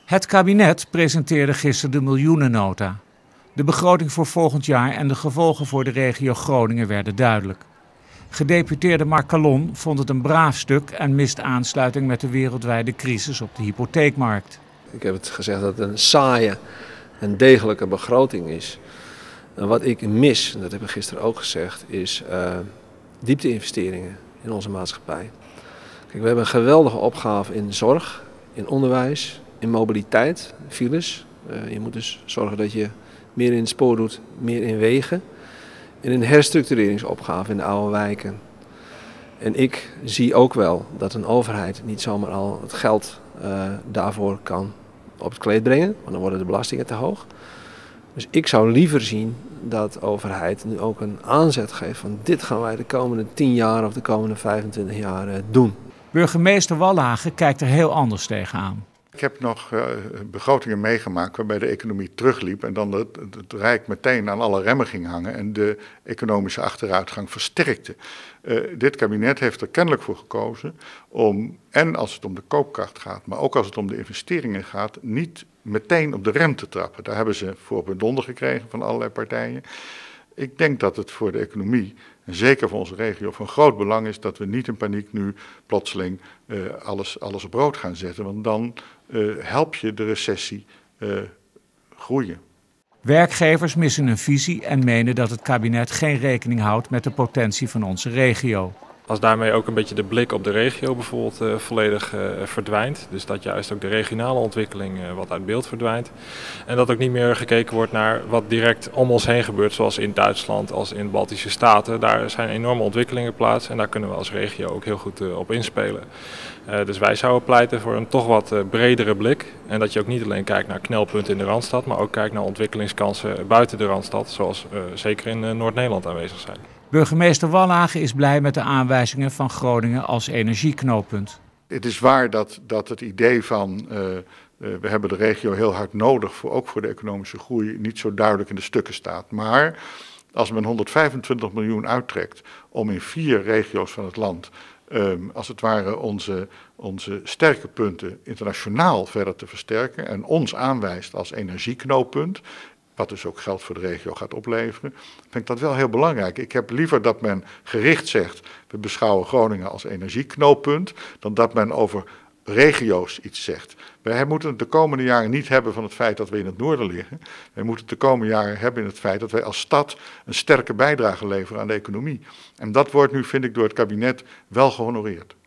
Het kabinet presenteerde gisteren de miljoenennota. De begroting voor volgend jaar en de gevolgen voor de regio Groningen werden duidelijk. Gedeputeerde Marc Calon vond het een braaf stuk en mist aansluiting met de wereldwijde crisis op de hypotheekmarkt. Ik heb het gezegd dat het een saaie en degelijke begroting is. En wat ik mis, en dat heb ik gisteren ook gezegd, is diepte-investeringen in onze maatschappij. Kijk, we hebben een geweldige opgave in zorg, in onderwijs, in mobiliteit, files. Je moet dus zorgen dat je meer in het spoor doet, meer in wegen. En een herstructureringsopgave in de oude wijken. En ik zie ook wel dat een overheid niet zomaar al het geld daarvoor kan op het kleed brengen, want dan worden de belastingen te hoog. Dus ik zou liever zien dat de overheid nu ook een aanzet geeft van dit gaan wij de komende 10 jaar of de komende 25 jaar doen. Burgemeester Wallage kijkt er heel anders tegenaan. Ik heb nog begrotingen meegemaakt waarbij de economie terugliep en dan het Rijk meteen aan alle remmen ging hangen en de economische achteruitgang versterkte. Dit kabinet heeft er kennelijk voor gekozen om, en als het om de koopkracht gaat, maar ook als het om de investeringen gaat, niet meteen op de rem te trappen. Daar hebben ze voor bedonder gekregen van allerlei partijen. Ik denk dat het voor de economie, en zeker voor onze regio, van groot belang is dat we niet in paniek nu plotseling alles op rood gaan zetten. Want dan help je de recessie groeien. Werkgevers missen een visie en menen dat het kabinet geen rekening houdt met de potentie van onze regio. Als daarmee ook een beetje de blik op de regio bijvoorbeeld volledig verdwijnt. Dus dat juist ook de regionale ontwikkeling wat uit beeld verdwijnt. En dat ook niet meer gekeken wordt naar wat direct om ons heen gebeurt, zoals in Duitsland als in de Baltische Staten. Daar zijn enorme ontwikkelingen plaats en daar kunnen we als regio ook heel goed op inspelen. Dus wij zouden pleiten voor een toch wat bredere blik. En dat je ook niet alleen kijkt naar knelpunten in de Randstad, maar ook kijkt naar ontwikkelingskansen buiten de Randstad, zoals zeker in Noord-Nederland aanwezig zijn. Burgemeester Wallage is blij met de aanwijzingen van Groningen als energieknooppunt. Het is waar dat het idee van we hebben de regio heel hard nodig, ook voor de economische groei, niet zo duidelijk in de stukken staat. Maar als men 125 miljoen uittrekt om in 4 regio's van het land als het ware onze sterke punten internationaal verder te versterken en ons aanwijst als energieknooppunt, wat dus ook geld voor de regio gaat opleveren, vind ik dat wel heel belangrijk. Ik heb liever dat men gericht zegt, we beschouwen Groningen als energieknooppunt, dan dat men over regio's iets zegt. Wij moeten het de komende jaren niet hebben van het feit dat we in het noorden liggen. Wij moeten het de komende jaren hebben in het feit dat wij als stad een sterke bijdrage leveren aan de economie. En dat wordt nu, vind ik, door het kabinet wel gehonoreerd.